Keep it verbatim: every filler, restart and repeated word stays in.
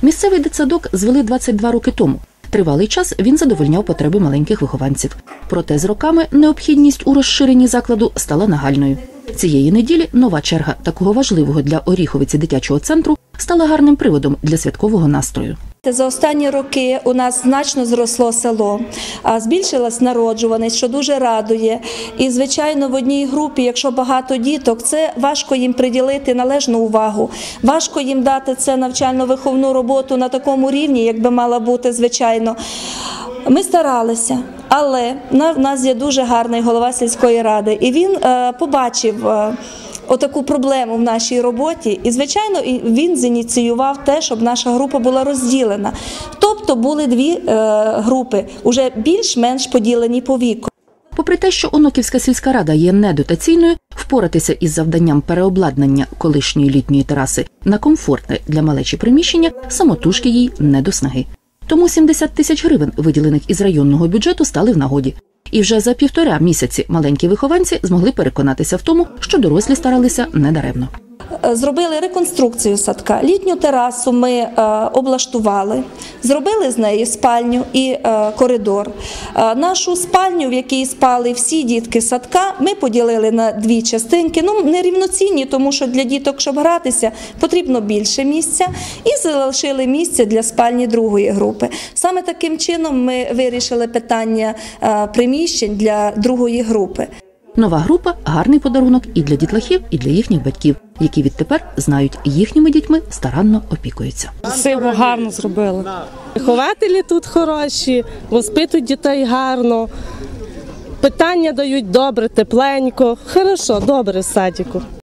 Місцевий дитсадок звели двадцять два роки тому. Тривалий час він задовольняв потреби маленьких вихованців. Проте з роками необхідність у розширенні закладу стала нагальною. Цієї неділі нова черга такого важливого для Оріховиці дитячого центру стала гарним приводом для святкового настрою. За останні роки у нас значно зросло село, збільшилась народжуваність, що дуже радує. І, звичайно, в одній групі, якщо багато діток, це важко їм приділити належну увагу, важко їм дати це навчально-виховну роботу на такому рівні, як би мала бути, звичайно. Ми старалися, але в нас є дуже гарний голова сільської ради, і він побачив отаку проблему в нашій роботі. І, звичайно, він зініціював те, щоб наша група була розділена. Тобто були дві е, групи, уже більш-менш поділені по віку. Попри те, що Оноківська сільська рада є недотаційною, впоратися із завданням переобладнання колишньої літньої тераси на комфортне для малечі приміщення самотужки їй не до снаги. Тому сімдесят тисяч гривень, виділених із районного бюджету, стали в нагоді. І вже за півтора місяці маленькі вихованці змогли переконатися в тому, що дорослі старалися недаремно. Зробили реконструкцію садка. Літню терасу ми е, облаштували, зробили з неї спальню і е, коридор. Е, нашу спальню, в якій спали всі дітки садка, ми поділили на дві частинки. Ну, не рівноцінні, тому що для діток, щоб гратися, потрібно більше місця. І залишили місце для спальні другої групи. Саме таким чином ми вирішили питання е, приміщень для другої групи. Нова група – гарний подарунок і для дітлахів, і для їхніх батьків, які відтепер знають, їхніми дітьми старанно опікуються. Все гарно зробили. Вихователі тут хороші, воспитують дітей гарно, питання дають добре, тепленько. Хорошо, добре в садіку.